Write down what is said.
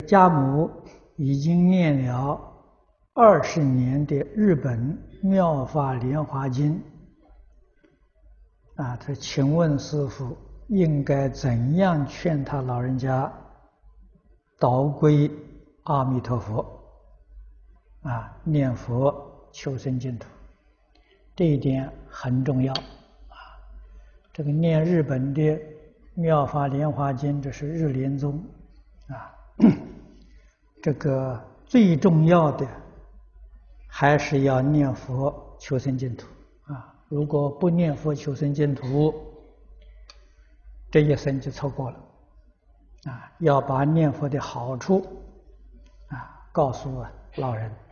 家母已经念了20年的日本妙法莲华经他请问师父应该怎样劝他老人家导归阿弥陀佛念佛求生净土？这一点很重要这个念日本的妙法莲华经，这是日莲宗这个最重要的还是要念佛求生净土如果不念佛求生净土，这一生就错过了要把念佛的好处告诉老人。